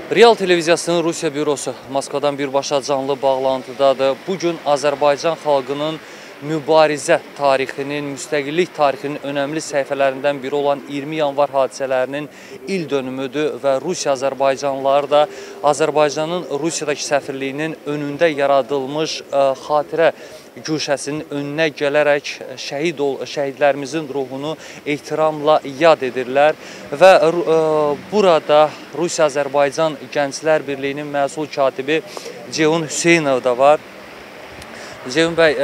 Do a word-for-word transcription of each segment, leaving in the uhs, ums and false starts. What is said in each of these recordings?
Real televiziyasının Rusiya bürosu Moskvadan birbaşa canlı bağlantıdadır. Bugün Azərbaycan xalqının mübarizə tarixinin, müstəqillik tarixinin önəmli səhifələrindən biri olan iyirmi yanvar hadisələrinin il dönümüdür və Rusiya Azərbaycanlıları da Azərbaycanın Rusiyadakı səfirliyinin önündə yaradılmış ə, xatirə güşəsinin önünə gələrək şəhid ol, şəhidlərimizin ruhunu ehtiramla yad edirlər və ə, burada Rusiya-Azərbaycan Gənclər Birliyinin məsul katibi Ceyhun Hüseynov da var. Ceyhun bəy,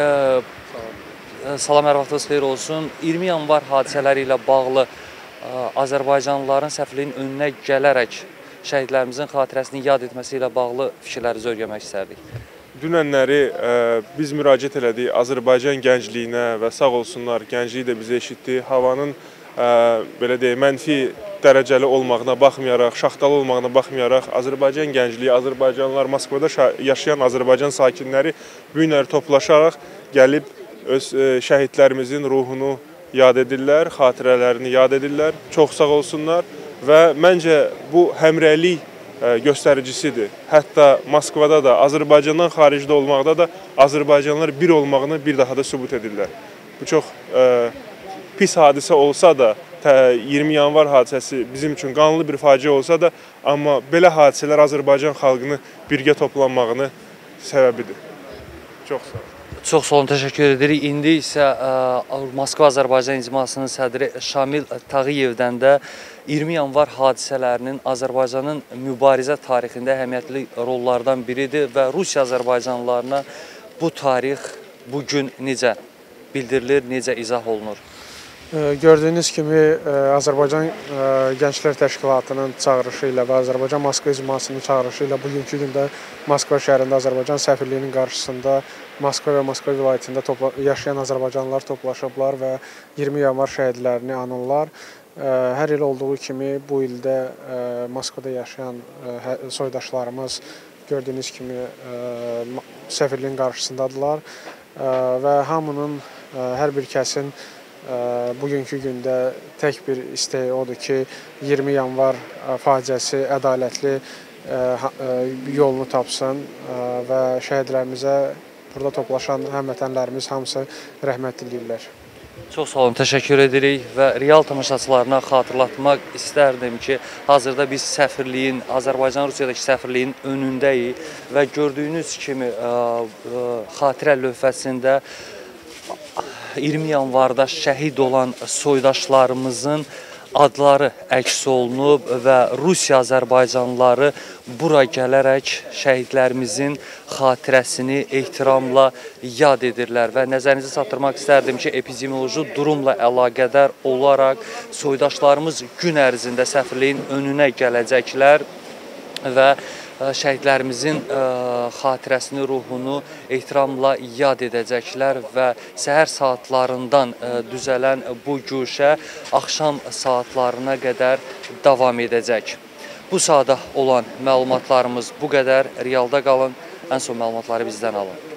ə, salam, hər vaxtınız xeyir olsun. iyirmi yanvar hadisələri ilə bağlı ə, Azərbaycanlıların səfirliyinin önünə gələrək şəhidlərimizin xatirəsini yad etməsi ilə bağlı fikirlərinizi öyrənmək istərdik. Dünənləri ə, biz müraciət elədik Azərbaycan gəncliyinə və sağ olsunlar, gəncliyi də bizi eşitdi. Havanın ə, belə deyək, mənfi dərəcəli olmağına baxmayaraq, şaxtalı olmağına baxmayaraq Azərbaycan gəncliyi, Azərbaycanlılar, Moskvada yaşayan Azərbaycan sakinləri bu günləri toplaşaraq gəlib öz ə, şəhidlərimizin ruhunu yad edirlər, xatirələrini yad edirlər. Çox sağ olsunlar və məncə bu həmrəylik göstəricisidir. Hətta Moskvada da, Azərbaycandan xaricdə olmaqda da Azərbaycanlılar bir olmağını bir daha da sübut edirlər. Bu çox ə, pis hadisə olsa da, iyirmi yanvar hadisəsi bizim üçün qanlı bir faciə olsa da, amma belə hadisələr Azərbaycan xalqını birgə toplanmağını səbəbidir. Çox sağ olun. Çox sağ olun, təşəkkür edirik. İndi isə ə, Moskva-Azərbaycan icmasının sədri Şamil Tağıyevdən də iyirmi yanvar hadisələrinin Azərbaycanın mübarizə tarixində əhəmiyyətli rollardan biridir və Rusiya Azərbaycanlılarına bu tarix bugün necə bildirilir, necə izah olunur? Gördüyünüz kimi Azərbaycan Gənclər Təşkilatının çağırışı ilə və Azərbaycan Moskva icmasının çağırışı ilə bugünkü gündə Moskva şəhərində Azərbaycan səfirliyinin qarşısında Moskva və Moskva vilayətində yaşayan azərbaycanlılar toplaşıblar və iyirmi yanvar şəhidlərini anırlar. Hər il olduğu kimi bu ildə Moskvada yaşayan soydaşlarımız gördüyünüz kimi səfirliyin qarşısındadılar və hamının, hər bir kəsin bugünkü gündə tək bir istəyi odur ki, iyirmi yanvar faciəsi ədalətli yolunu tapsın və şəhidlərimizə burada toplaşan həmvətənlərimiz hamısı rəhmət diləyirlər. Çox sağ olun, təşəkkür edirik və real tamaşaçılarına xatırlatmaq istərdim ki, hazırda biz səfirliyin, Azərbaycan-Rusiyadakı səfirliyin önündəyik və gördüyünüz kimi ə, ə, xatirə lövhəsində iyirmi yanvarda şəhid olan soydaşlarımızın adları əks olunub və Rusiya Azərbaycanlıları bura gələrək şəhidlərimizin xatirəsini ehtiramla yad edirlər və nəzərinizi çatdırmaq istərdim ki, epidemioloji durumla əlaqədar olaraq soydaşlarımız gün ərzində səfirliyin önünə gələcəklər və şəhidlərimizin ə, xatirəsini, ruhunu ehtiramla yad edəcəklər və səhər saatlarından ə, düzələn bu güşə axşam saatlarına qədər davam edəcək. Bu sahada olan məlumatlarımız bu qədər. Realda qalın, ən son məlumatları bizdən alın.